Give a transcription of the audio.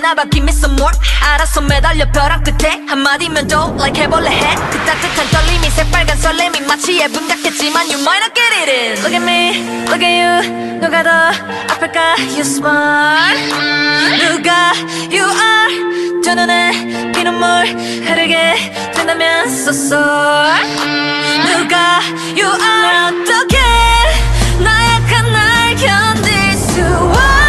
봐 give me some more 알아서 매달려 벼랑 끝에 한마디면 도 like 해볼래 해 그 따뜻한 떨림이 새빨간 설렘이 마치 예분 같겠지만 you might not get it in Look at me, look at you 누가 더 아플까 you smart 누가 you are 두 눈에 피눈물 흐르게 된다면 so sore 누가 you are 어떻게 나약한 날 견딜 수